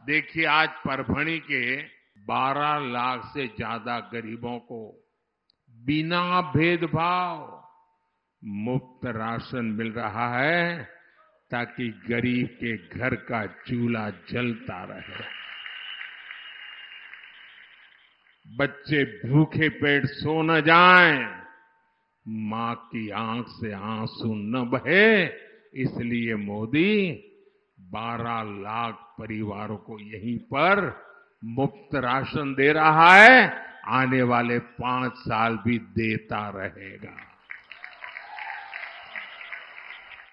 देखिए, आज परभणी के 12 लाख से ज्यादा गरीबों को बिना भेदभाव मुफ्त राशन मिल रहा है, ताकि गरीब के घर का चूल्हा जलता रहे, बच्चे भूखे पेट सो न जाएं, मां की आंख से आंसू न बहे। इसलिए मोदी 12 लाख परिवारों को यहीं पर मुफ्त राशन दे रहा है, आने वाले 5 साल भी देता रहेगा।